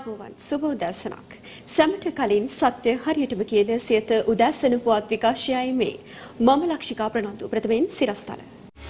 ආයුබෝවන් සුබ උදෑසනක්. සැමට කලින් සත්‍ය හරියටම කියන සියත උදෑසන පුවත් විකාශයයි මේ. මම ලක්ෂිකා ප්‍රනන්දු. ප්‍රථමයෙන් සිරස්තල.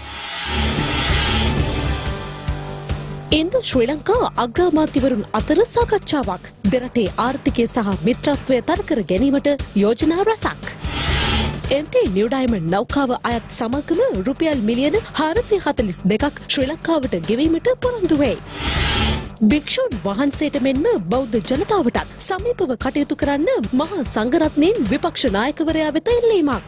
ඉන්දු ශ්‍රී ලංකා අග්‍රාමාත්‍යවරුන් අතර සාකච්ඡාවක්. දෙරටේ ආර්ථිකය සහ මිත්‍රත්වය තර කර ගැනීමට යෝජනා රැසක්. MT නිව් ඩයමන්ඩ් නෞකාව අයත් සමගම රුපියල් මිලියන 442ක් ශ්‍රී ලංකාවට ගෙවීමට පොරොන්දු වෙයි. භික්ෂුන් වහන්සේට මෙන්ම බෞද්ධ ජනතාවටත් සමීපව කටයුතු කරන්න මහා සංඝරත්නයෙන් විපක්ෂ නායකවරයා වෙත ඉල්ලීමක්.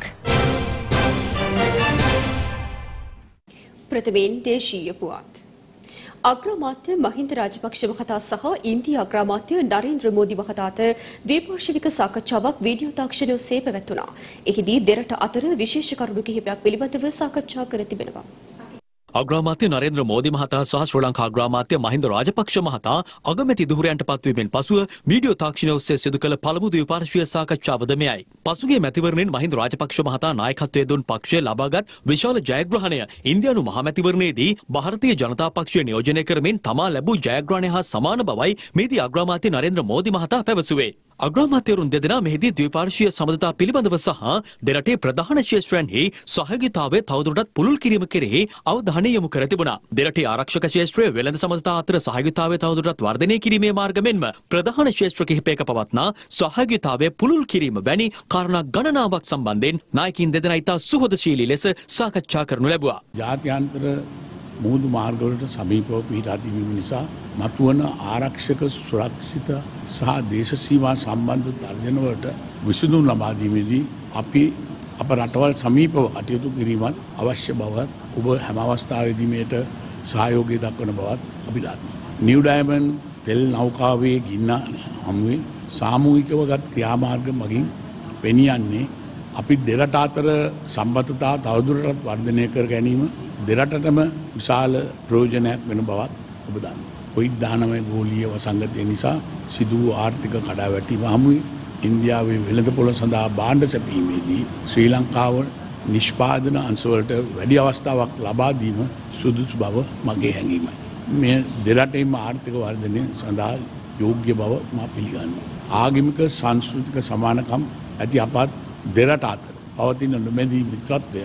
ප්‍රථමයෙන් දේශීය පුවත්. අග්‍රාමාත්‍ය මහින්ද රාජපක්ෂ මහතා සහ ඉන්දියා අග්‍රාමාත්‍ය නරේන්ද්‍ර මෝදි මහතා අතර ද්විපාර්ශ්වික සාකච්ඡාවක් වීඩියෝ තාක්ෂණය ඔස්සේ පැවැත්වුණා. එහිදී දෙරට අතර විශේෂ කරුණු කිහිපයක් පිළිබඳව සාකච්ඡා කර තිබෙනවා. අග්‍රාමාත්‍ය නරේන්ද්‍ර මෝදි මහතා සහ ශ්‍රී ලංකා අග්‍රාමාත්‍ය මහින්ද රාජපක්ෂ මහතා අගමැති දුහුරයන්ට පත්වීමෙන් පසුව වීඩියෝ තාක්ෂණය ඔස්සේ සිදු කළ පළමු ද්විපාර්ශ්වීය සාකච්ඡාවද මෙයයි. පසුගිය මැතිවරණයෙන් මහින්ද රාජපක්ෂ මහතා නායකත්වයේ දුන් පක්ෂය ලබාගත් විශාල ජයග්‍රහණය ඉන්දියානු මහා මැතිවරණයේදී ಭಾರತೀಯ ජනතා පක්ෂය නියෝජනය කරමින් තමා ලැබූ ජයග්‍රහණය හා සමාන බවයි මෙහිදී අග්‍රාමාත්‍ය නරේන්ද්‍ර මෝදි මහතා පැවසුවේ. අග්‍රාමාත්‍යවරුන් දෙදෙනා මෙහිදී ද්විපාර්ශ්වීය සබඳතා පිළිබඳව සහ දෙරටේ ප්‍රධාන ක්ෂේත්‍රයන්හි සහයෝගීතාවය තවදුරටත් පුළුල් කිරීම කෙරෙහි අවධානය යොමු කර තිබුණා. දෙරටේ ආරක්ෂක ක්ෂේත්‍රයේ වෙළඳ සබඳතා අතර සහයෝගීතාවය තවදුරටත් වර්ධනය කිරීමේ මාර්ග මෙන්ම ප්‍රධාන ක්ෂේත්‍ර කිහිපයක පවත්නා සහයෝගීතාවය පුළුල් කිරීම වැනි කාරණා ගණනාවක් සම්බන්ධයෙන් නායකින් දෙදෙනා ඉතා සුහදශීලී ලෙස සාකච්ඡා කරනු ලැබුවා. ජාත්‍යන්තර මුහුදු මාර්ගවලට සමීපව පිහිටා තිබීම නිසා මතුවන ආරක්ෂක සුරක්ෂිත සහ දේශ සීමා සම්බන්ධ තර්ජනවලට විසඳුම් ලබා දීමේදී අපි අප රටවල් සමීපව කටයුතු කිරීමත් අවශ්‍ය බව ඔබ හැම අවස්ථාවෙදී මේට සහයෝගය දක්වන බවත් අපි දන්නවා. නිව් ඩයමන්ඩ් තෙල් නෞකාවේ ගින්න හමුවේ සාමූහිකව ගත් ක්‍රියාමාර්ග මගින් පෙනියන්නේ අපි දෙරට අතර සම්බන්ධතා තවදුරටත් වර්ධනය කර ගැනීම දෙරටටම විශාල ප්‍රයෝජනයක් වෙන බවත් ඔබ දන්නවා. COVID-19 ගෝලීය වසංගතය නිසා සිදු වූ ආර්ථික කඩාවැටීම හමුවේ ඉන්දියාවේ වෙළඳපොළ සඳහා භාණ්ඩ සැපීමේදී ශ්‍රී ලංකාව නිෂ්පාදන අංශවලට වැඩි අවස්ථාවක් ලබා දීම සුදුසු බව මගේ හැඟීමයි. මේ දෙරටේම ආර්ථික වර්ධනය සඳහා යෝග්‍ය බව මා පිළිගන්නවා. ආගමික සංස්කෘතික සමානකම් ඇති අපත් දෙරට අතර පවතින නොමැදී මිත්‍රත්වය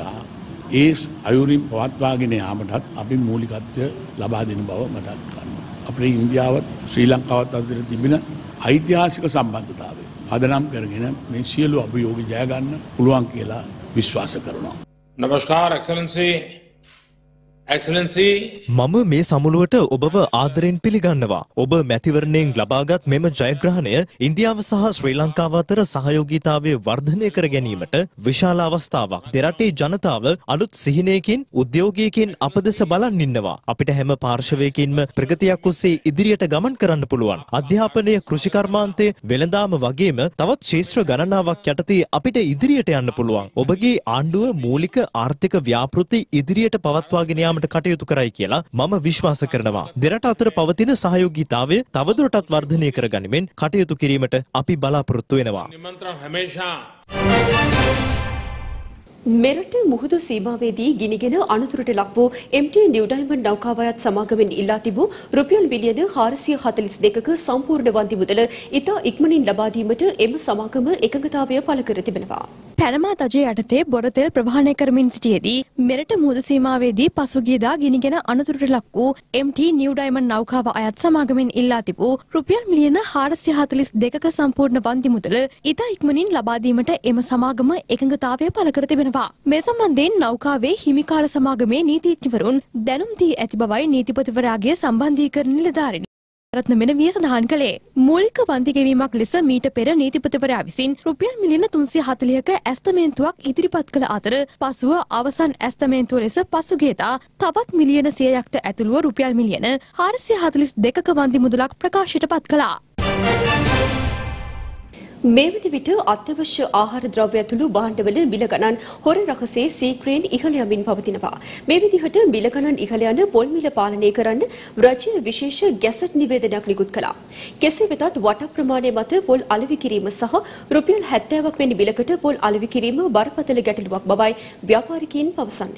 ඒ අයුරින් පවත්වාගෙන යාමටත් අපි මූලිකත්වය ලබා දෙන බව මතක් කරනවා. අපේ ඉන්දියාවත් ශ්‍රී ලංකාවත් අතර තිබෙන ඓතිහාසික සම්බන්ධතාවය පදනම් කරගෙන මේ සියලු අභියෝග ජය ගන්න පුළුවන් කියලා විශ්වාස කරනවා. නමස්කාර එක්සලන්සි මම මේ සමුළුවට ඔබව ආදරෙන් පිළිගන්නවා. ඔබ මැතිවරණයෙන් ලබාගත් මෙම ජයග්‍රහණය ඉන්දියාව සහ ශ්‍රී ලංකාව අතර සහයෝගීතාවය වර්ධනය කර ගැනීමට විශාල අවස්ථාවක්. දෙරටේ ජනතාව අලුත් සිහිනයකින් උද්‍යෝගයකින් අප දෙස බලන් ඉන්නවා. අපිට හැම පාර්ශවයකින්ම ප්‍රගතියක් ඔස්සේ ඉදිරියට ගමන් කරන්න පුළුවන්. අධ්‍යාපනය, කෘෂිකර්මාන්තය, වෙළඳාම වගේම තවත් ක්ෂේත්‍ර ගණනාවක් යටතේ අපිට ඉදිරියට යන්න පුළුවන්. ඔබගේ ආණ්ඩුව මූලික ආර්ථික ව්‍යාපෘති ඉදිරියට පවත්වාගෙන යාම කටයුතු කරයි කියලා මම විශ්වාස කරනවා. දෙරට අතර පවතින සහයෝගීතාවය තවදුරටත් වර්ධනය කර ගනිමින් කටයුතු කිරීමට අපි බලාපොරොත්තු වෙනවා. මෙරට මුහුදු සීමාවේදී ගිනිගෙන අනතුරට ලක් වූ MT නිව් ඩයමන්ඩ් නෞකාව අයත් සමාගමෙන් ඉල්ලා තිබූ රුපියල් මිලියන 442ක සම්පූර්ණ වන්දි මුදල ඉතා ඉක්මනින් ලබා දීමට එම සමාගම එකඟතාවය පළ කර තිබෙනවා. පැනමා තජය යටතේ බොරතෙල් ප්‍රවාහනය කරමින් සිටියේදී මෙරට මුහුදු සීමාවේදී පසුගියදා ගිනිගෙන අනතුරට ලක් වූ MT නිව් ඩයමන්ඩ් නෞකාව අයත් සමාගමෙන් ඉල්ලා තිබූ රුපියල් මිලියන 442ක සම්පූර්ණ වන්දි මුදල ඉතා ඉක්මනින් ලබා දීමට එම සමාගම එකඟතාවය පළ කර තිබෙනවා. මේ සම්බන්ධයෙන් නෞකාවේ හිමිකාර සමාගමේ නීතිඥවරුන් දැනුම් දී ඇති බවයි නීතිපතිවරයාගේ සම්බන්ධීකරණ නිලධාරිනි රත්න මෙනවිය සඳහන් කළේ. මූලික වන්දි ගෙවීමක් ලෙස මීට පෙර නීතිපතිවරයා විසින් රුපියල් මිලියන 340ක ඇස්තමේන්තුවක් ඉදිරිපත් කළ අතර පසුව අවසන් ඇස්තමේන්තුව ලෙස පසුගියදා තවත් මිලියන 100ක්ද ඇතුළුව රුපියල් මිලියන 442ක වන්දි මුදලක් ප්‍රකාශයට පත් කළා. මේ වන විට අත්‍යවශ්‍ය ආහාර ද්‍රව්‍ය ඇතුළු භාණ්ඩවල මිල ගණන් හොර රහසේ සීක්‍රයෙන් ඉහළ යමින් පවතිනවා. මේ විදිහට මිල ගණන් ඉහළ යන පොල් මිල පාලනය කරන්න රජය විශේෂ ගැසට් නිවේදනයක් නිකුත් කළා. කෙසේ වෙතත් වට ප්‍රමාණය මත පොල් අලෙවි කිරීම සහ රුපියල් 70ක් වැනි මිලකට පොල් අලෙවි කිරීම බරපතල ගැටලුවක් බවයි ව්‍යාපාරිකයින් පවසන්නේ.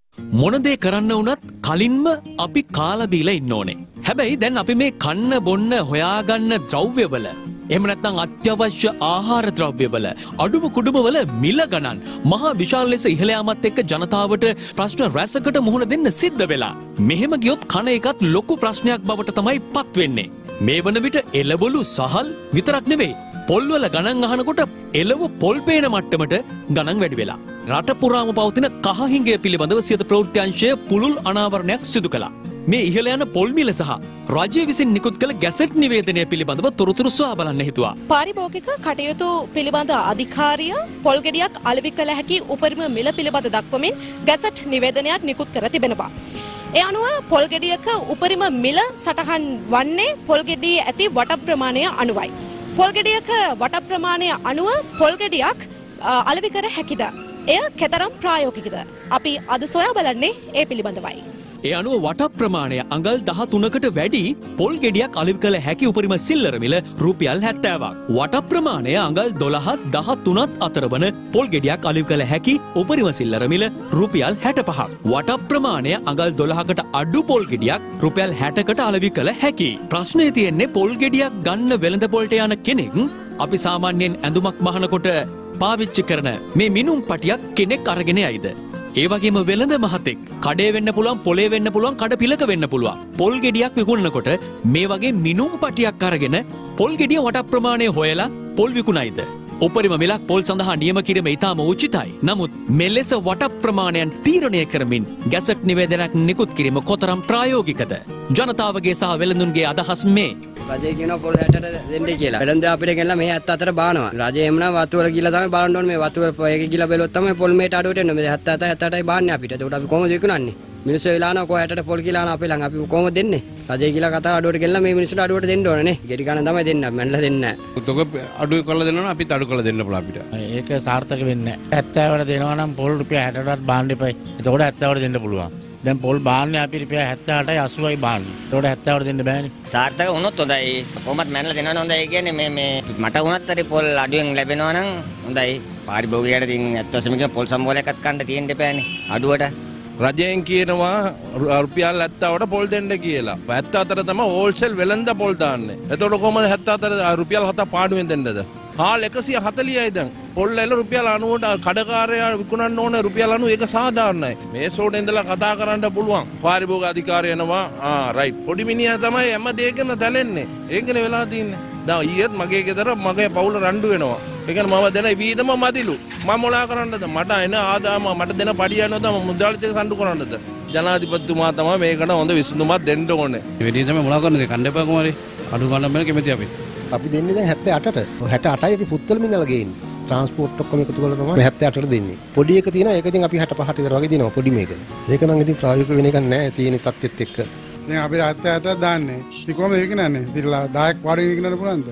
මොන දේ කරන්න වුණත් කලින්ම අපි කාලා බීලා ඉන්න ඕනේ. හැබැයි දැන් අපි මේ කන්න බොන්න හොයාගන්න ද්‍රව්‍යවල එහෙම නැත්නම් අත්‍යවශ්‍ය ආහාර ද්‍රව්‍යවල අඩුම කුඩුමවල මිල ගණන් මහා විශාල ලෙස ඉහළ යාමත් එක්ක ජනතාවට ප්‍රශ්න රැසකට මුහුණ දෙන්න සිද්ධ වෙලා. මෙහෙම ගියොත් කන එකත් ලොකු ප්‍රශ්නයක් බවට තමයි පත් වෙන්නේ. මේ වන විට එළවලු සහල් විතරක් නෙවෙයි පොල්වල ගණන් අහනකොට එළව පොල් පේන මට්ටමට ගණන් වැඩි වෙලා. රට පුරාම පවතින කහහිඟය පිළිබඳව සියත ප්‍රවෘත්ති අංශය පුළුල් අනාවරණයක් සිදු කළා. මේ ඉහළ යන පොල් මිල සහ රජය විසින් නිකුත් කළ ගැසට් නිවේදනය පිළිබඳව තොරතුරු සොයා බලන්න හිතුවා. පාරිභෝගික කටයුතු පිළිබඳ අධිකාරිය පොල් ගෙඩියක් අලෙවි කළ හැකි උපරිම මිල පිළිබඳ දක්වමින් ගැසට් නිවේදනයක් නිකුත් කර තිබෙනවා. ඒ අනුව පොල් ගෙඩියක උපරිම මිල සටහන් වන්නේ පොල් ගෙඩියේ ඇති වට ප්‍රමාණය අනුවයි. පොල් ගෙඩියක වට ප්‍රමාණය අනුව පොල් ගෙඩියක් අලෙවි කර හැකිද? එය කෙතරම් ප්‍රායෝගිකද? අපි අද සොයා බලන්නේ ඒ පිළිබඳවයි. ඒ අනුව වට ප්‍රමාණය අඟල් 13කට වැඩි පොල් ගෙඩියක් අලෙවි කළ හැකි උපරිම සිල්ලර මිල රුපියල් 70ක්. වට ප්‍රමාණය අඟල් 12ත් 13ත් අතර වන පොල් ගෙඩියක් අලෙවි කළ හැකි උපරිම සිල්ලර මිල රුපියල් 65ක්. වට ප්‍රමාණය අඟල් 12කට අඩු පොල් ගෙඩියක් රුපියල් 60කට අලෙවි කළ හැකි. ප්‍රශ්නේ තියෙන්නේ පොල් ගෙඩියක් ගන්න වෙළඳ පොළට යන කෙනෙක් අපි සාමාන්‍යයෙන් ඇඳුමක් මහනකොට පාවිච්චි කරන මේ මිනුම් පටියක් කෙනෙක් අරගෙන යයිද? ඒ වගේම වෙළඳ මහතෙක් කඩේ වෙන්න පුළුවන්, පොලේ වෙන්න පුළුවන්, කඩ පිලක වෙන්න පුළුවන්. පොල් ගෙඩියක් විකුණනකොට මේ වගේ මිනුම් පටියක් අරගෙන පොල් ගෙඩිය වට ප්‍රමාණය හොයලා පොල් විකුණයිද? උපරිම මිලක් පොල් සඳහා නියම කිරීම ඉතාම උචිතයි. නමුත් මෙලෙස වට ප්‍රමාණයන් තීරණය කරමින් ගැසට් නිවේදනයක් නිකුත් කිරීම කොතරම් ප්‍රායෝගිකද? ජනතාවගේ සහ වෙළඳුන්ගේ අදහස් මේ. රජය කියන පොල් 60ට දෙන්න කියලා. වෙළඳ අපිට ගෙනලා මේ 74 බානවා. රජය එමුනා වතු වල ගිහලා තමයි බලන්න ඕනේ. මේ වතු වල එක ගිහලා බැලුවොත් තමයි පොල් මේට අඩුවට එන්නේ. මේ 77යි බාන්නේ අපිට. ඒකට අපි කොහොමද විකුණන්නේ? මිනිස්සු වෙලා යනවා කො 60ට පොල් කියලා යනවා අපේ ළඟ. අපි කොහොමද දෙන්නේ? රජය කියලා කතාව අඩුවට ගෙනලා මේ මිනිස්සුන්ට අඩුවට දෙන්න ඕනේ නේ. ගෙඩි ගන්න තමයි දෙන්නේ. අපි මැනලා දෙන්නේ නැහැ. උතක අඩු කරලා දෙනවා අපිත් අඩු කරලා දෙන්න පුළුවන් අපිට. ඒක සාර්ථක වෙන්නේ නැහැ. 70ට දෙනවා නම් පොල් රුපියල් 60ටවත් බාන්න එපයි. එතකොට 70ට දෙන්න පුළුවන්. දැන් පොල් බාන්නේ අපි රුපියල් 78යි 80යි බාන්නේ. ඒකට 70ට දෙන්න බෑනේ. සාර්ථක වුණොත් හොඳයි. කොහොමත් මැනලා දෙනවනේ හොඳයි කියන්නේ මේ මට වුණත් හරි පොල් අඩුවෙන් ලැබෙනවා නම් හොඳයි. පාරිභෝගිකයට ඉතින් ඇත්තටම කියන පොල් සම්බෝලයක්වත් කන්න තියෙන්න එපානේ. අඩුවට රජයෙන් කියනවා රුපියල් 70ට පොල් දෙන්න කියලා. 74 තමයි හෝල්සේල් වෙළඳ පොල් දාන්නේ. එතකොට කොහමද 74 රුපියල් 7 පාඩුවෙන් දෙන්නද? හාල් 140යි දැන්. පොල් එල රුපියල් 90ට කඩකාරයා විකුණන්න ඕන රුපියල් 90 ඒක සාධාරණයි. මේ සෝඩ ඉඳලා කතා කරන්න පුළුවන්. පාරිභෝගික අධිකාරිය එනවා. රයිට්. පොඩි මිනිහා තමයි හැම දෙයකම තැලෙන්නේ. ඒකනේ වෙලා තින්නේ. දැන් ඊයේත් මගේ ගෙදර මගේ පවුල රණ්ඩු වෙනවා. ඒ කියන්නේ මම දෙන වීදම මදිලු. මම මොලා කරන්නද? මට එන ආදායම මට දෙන පඩිය යනවද මම මුදලාලිතේ සම්ඩු කරන්නද? ජනාධිපතිතුමා තමයි මේකට හොඳ විසඳුමක් දෙන්න ඕනේ. මේ වෙදී තමයි මොලා කරන්නේ කන්න එපා කුමාරේ. අඩු ගන්න බෑ කැමති අපි. අපි දෙන්නේ දැන් 78ට. 68යි අපි පුත්තල මින්දලා ගේන්නේ. ට්‍රාන්ස්පෝර්ට් ඔක්කොම එකතු කරලා තමයි 78ට දෙන්නේ. පොඩි එක තියෙනවා ඒක ඉතින් අපි 65ට විතර වගේ දෙනවා පොඩි මේක. ඒක නම් ඉතින් ප්‍රායෝගික වෙන එකක් නෑ තියෙන තත්ත්වෙත් එක්ක. දැන් අපි 78ට දාන්නේ. ඉතින් කොහමද විකිනන්නේ? ඉතින් 10ක් පාඩුවෙන් විකිනන්න පුළුවන්ද?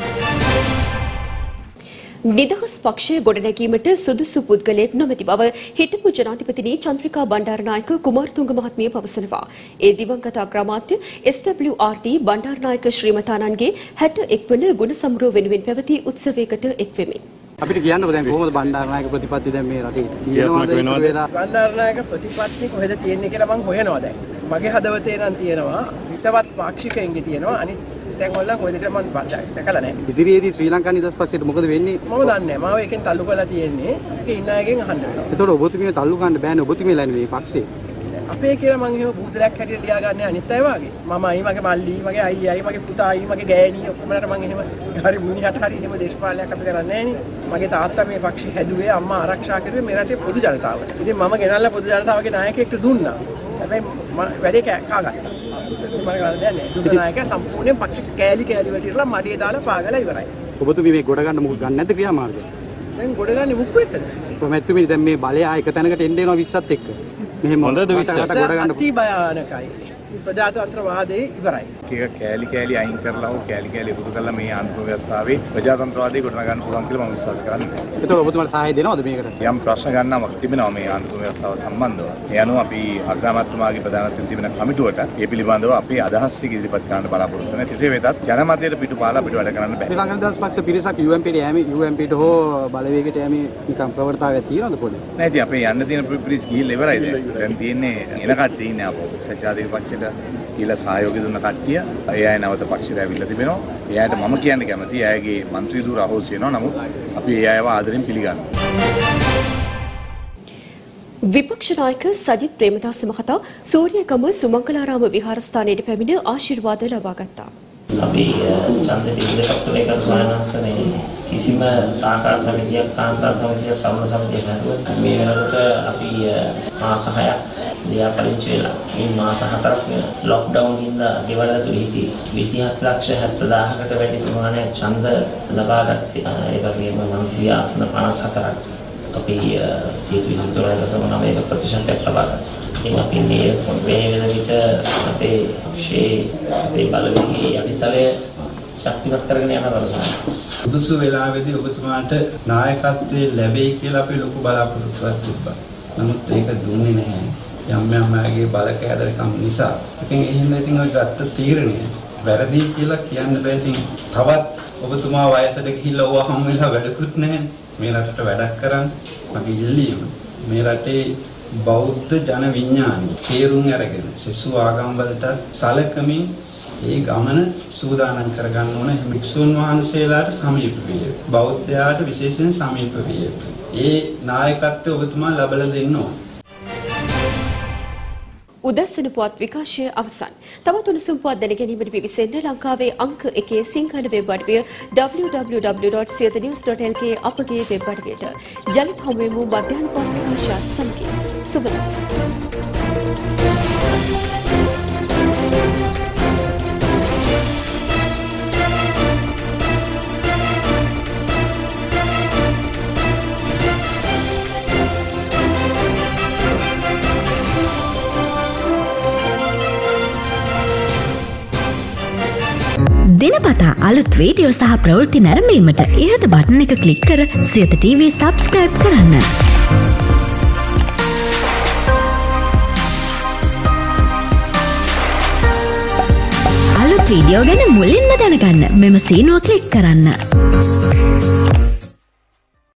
නිදහස් පක්ෂය ගොඩනැගීමට සුදුසු පුද්ගලයෙක් නොමැති බව හිටපු ජනාධිපතිනි චන්ද්‍රිකා බණ්ඩාරනායක කුමාරතුංග මහත්මිය පවසනවා. ඒ දිවංගත අග්‍රාමාත්‍ය SWRT බණ්ඩාරනායක ශ්‍රීමතානන්ගේ 61 වන ගුණ සමරුව වෙනුවෙන් පැවති උත්සවයකට එක්වෙමින්. අපිට කියන්නකෝ දැන් කොහොමද බණ්ඩාරනායක ප්‍රතිපත්ති දැන් මේ රටේ තියෙනවද? බණ්ඩාරනායක ප්‍රතිපත්ති කොහෙද තියෙන්නේ කියලා මම හොයනවා දැන්. මගේ හදවතේ නම් තියෙනවා හිතවත් පාක්ෂිකයන්ගේ තියෙනවා අනිත් දැන් ඔයලා කොහෙද කියලා මම දැකලා නැහැ. ඉදිරියේදී ශ්‍රී ලංකා නිදහස් පක්ෂයට මොකද වෙන්නේ? මම දන්නේ නැහැ. මාව එකෙන් තල්ලු කරලා තියෙන්නේ. ඒකේ ඉන්න අයගෙන් අහන්න වෙනවා. ඒතකොට ඔබතුමිය තල්ලු ගන්න බෑනේ ඔබතුමියලා නේ මේ පක්ෂේ. අපේ කියලා මම එහෙම බුදුදලක් හැටියට ලියා ගන්න අනිත් අය වාගේ. මමයි මගේ මල්ලි මගේ අයියයි මගේ පුතායි මගේ ගෑණි ඔක්කොමලට මම එහෙම හරි මිනිහට හරි එහෙම දේශපාලනයක් අපි කරන්නේ නැහැ නේ. මගේ තාත්තා මේ පක්ෂේ හැදුවේ අම්මා ආරක්ෂා කරුවේ මේ රටේ පොදු ජනතාවට. ඉතින් මම ගෙනල්ලා පොදු ජනතාවගේ නායකයෙක්ට දුන්නා. හැබැයි වැඩේ කාගත්තා. මම ගාලා දැන්නේ. දුන්න නායකයා සම්පූර්ණයෙන් පක්ෂ කෑලි වැටිරලා මඩිය දාලා පාගලා ඉවරයි. ඔබතුමිය මේ ගොඩ ගන්න මොකද ගන්න නැද්ද ක්‍රියාමාර්ගය? දැන් ගොඩ ගන්නේ මුක්කු එක්කද? කොහොමද දැන් මේ බලය ආ එක තැනකට එන්න එනවා 20ත් එක්ක. මෙහෙම හොඳද 20ට ගොඩ ගන්න අති භයානකයි. ප්‍රජාතන්ත්‍රවාදයේ ඉවරයි. ඒක කෑලි කෑලි අයින් කරලා හෝ කෑලි කෑලි එකතු කරලා මේ ආණ්ඩුව ව්‍යවස්ථාවේ ප්‍රජාතන්ත්‍රවාදය ගොඩනගන්න පුළුවන් කියලා මම විශ්වාස කරන්නේ. ඒතකොට ඔබතුමාට සහාය දෙනවද මේකට? යම් ප්‍රශ්න ගන්නවක් තිබෙනවා මේ ආණ්ඩුව ව්‍යවස්ථාව සම්බන්ධව. ඒ අනුව අපි අග්‍රාමාත්‍යතුමාගේ ප්‍රධානත්වයෙන් තිබෙන කමිටුවට ඒ පිළිබඳව අපේ අදහස් ටික ඉදිරිපත් කරන්න බලාපොරොත්තු වෙනවා. කෙසේ වෙතත් ජනමතයට පිටුපාලා අපිට වැඩ කරන්න බෑ. ශ්‍රී ලංකා නිදහස් පක්ෂ පිරිසක් UMPට හෝ බලවේගයට යෑමේ නිකම් ප්‍රවෘත්තාවක් තියෙනවද පොඩි? නෑ ඉතින් අපේ යන්න තියෙන පිරිස් ගිහිල්ලා ඉවරයි දැන්. දැන් තියෙන්නේ එන කට්ටිය ඉන්නේ අපෝ සත්‍යාධික පක්ෂයට කියලා සහයෝගය දුන්න කට්ටිය. ඒ අය නැවත පක්ෂයට ඇවිල්ලා තිබෙනවා. ඒ අයට මම කියන්න කැමතියි. අයගේ മന്ത്രി ධූර අහෝසි වෙනවා. නමුත් අපි ඒ අයව ආදරෙන් පිළිගන්නවා. විපක්ෂ නායක සජිත් ප්‍රේමදාස මහතා සූර්යගම සුමංගලාරාම විහාරස්ථානයට පැමිණ ආශිර්වාද ලබා ගත්තා. අපි ඡන්ද පිළිගත් එක සානක්ෂණේ කිසිම සහකාර සමිතියක් කාන්තා සමිතියක් සමන සමිතියක් නැතුව මේ වෙනකොට අපි මාස 6ක් ලියාපදිංචි වෙලා මේ මාස 4ක් ලොක්ඩවුන් හින්දා ගෙවල් ඇතුළේ හිටි 27,70,000කට වැඩි ප්‍රමාණයක් ඡන්ද ලබා ගත්තේ. ඒ වගේම මන්ත්‍රී ආසන 54ක් අපි 23.9% ලබා ගත්තා. ඉතින් අපි මේ වෙන විට අපේ ශේ අපේ බලවේගයේ යටිතලය ශක්තිමත් කරගෙන යන බලනවා. සුදුසු වෙලාවේදී ඔබතුමාට නායකත්වයේ ලැබෙයි කියලා අපි ලොකු බලාපොරොත්තුවක් තිබ්බා. නමුත් ඒක දුන්නේ නැහැ. යම් අයගේ බලකෑදරකම් නිසා. ඉතින් එහෙනම් ඉතින් ඔය ගත්ත තීරණය වැරදි කියලා කියන්න බෑ. ඉතින් තවත් ඔබතුමා වයසට ගිහිල්ලා ඕවා හම් වෙලා වැඩකුත් නැහැ. මේ රටට වැඩක් කරන්න අපි ඉල්ලීම මේ රටේ බෞද්ධ ජන විඥානය තේරුම් අරගෙන සෙසු ආගම් වලට සලකමින් ඒ ගමන සූදානම් කරගන්න ඕන. භික්ෂුන් වහන්සේලාට සමීප විය යුතු, බෞද්ධයාට විශේෂයෙන් සමීප විය යුතු ඒ නායකත්වය ඔබතුමා ලබලා දෙන්න ඕන. උදැසන පුවත් විකාශය අවසන්. තවත් උණුසුම් පුවත් දැනගැනීමට පිවිසෙන්න ලංකාවේ අංක 1 සිංහල වෙබ් අඩවිය www.siyathanews.lk අපගේ වෙබ් අඩවියට. ජනිත හමුවෙමු මධ්‍යහන පුවත් විකාශයත් සමගින්. සුබ දවසක්. දිනපතා අලුත් වීඩියෝ සහ ප්‍රවෘත්ති නැරඹීමට ඉහත බටන් එක ක්ලික් කර සියත TV සබ්ස්ක්‍රයිබ් කරන්න. අලුත් වීඩියෝ ගැන මුලින්ම දැනගන්න මෙම සීනුව ක්ලික් කරන්න.